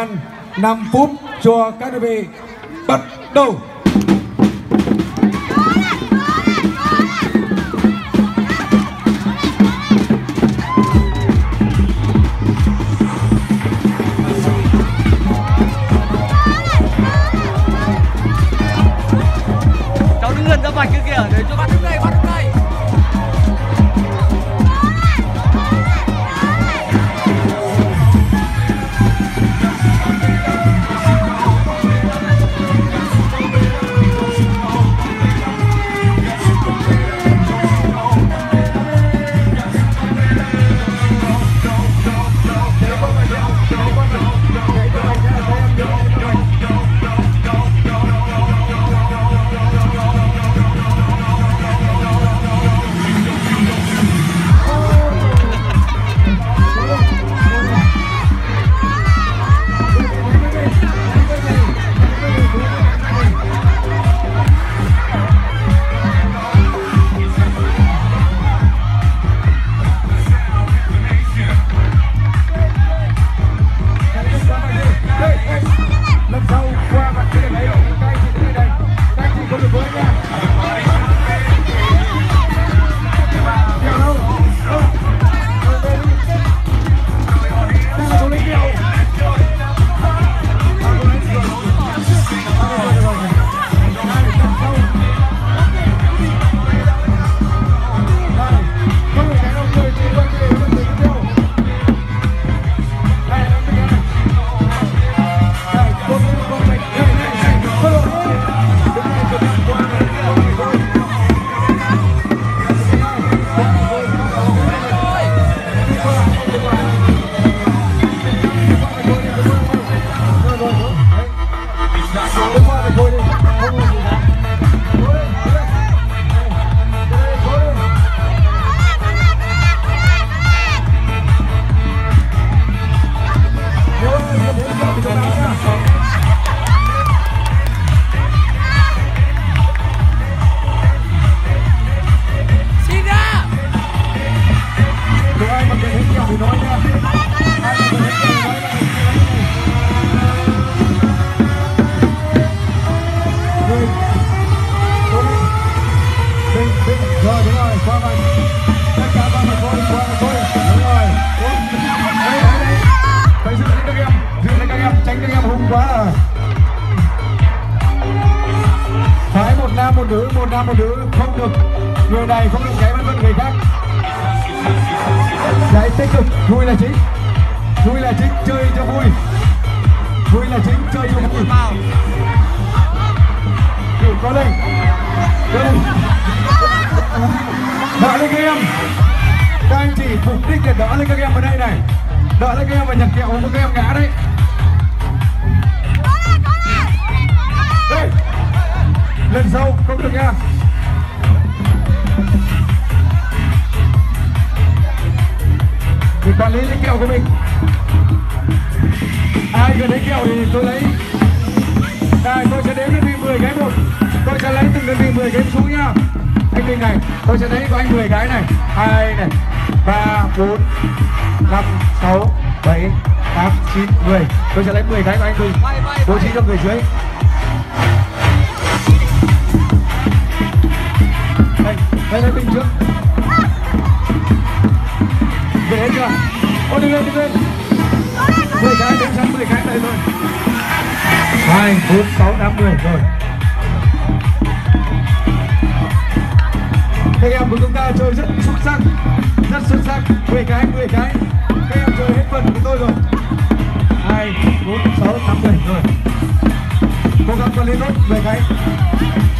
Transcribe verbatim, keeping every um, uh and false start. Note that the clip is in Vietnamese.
gian năm phút cho các đơn vị bắt đầu. Cháu đứng gần ra vạch kia kìa để cho bắt đứng đây, bắt đứng đây. Một nữ, một nam, một nữ, không được người này không được gáy vân vân người khác. Đấy, tích cực, vui là chính, vui là chính, chơi cho vui, vui là chính, chơi cho vui. Đủ có lên, có lên, đỡ lên các em, các anh chỉ mục đích để đỡ lên các em ở đây này, đỡ lên các em và nhặt kẹo của các em ngã đấy. Đây. Lần sau không được nha. Để quản lý lấy kẹo của mình. Ai gần lấy kẹo thì tôi lấy. Đây, tôi sẽ đếm đơn vị mười cái một. Tôi sẽ lấy từng đơn vị mười cái xuống nha. Anh Minh này, tôi sẽ lấy của anh mười cái này. Hai này, ba, bốn, năm, sáu, bảy, tám, chín, mười. Tôi sẽ lấy mười cái của anh Minh. Bố trí cho người dưới. Đây là mình trước. Về hết chưa? Ô đi lên, đi lên. mười cái, đến sang mười cái này thôi. hai, bốn, sáu, tám, mười rồi. Các em của chúng ta chơi rất xuất sắc. Rất xuất sắc. mười cái, mười cái. Các em chơi hết phần của tôi rồi. hai, bốn, sáu, tám, mười rồi. Cố gắng quản lý tốt mười cái.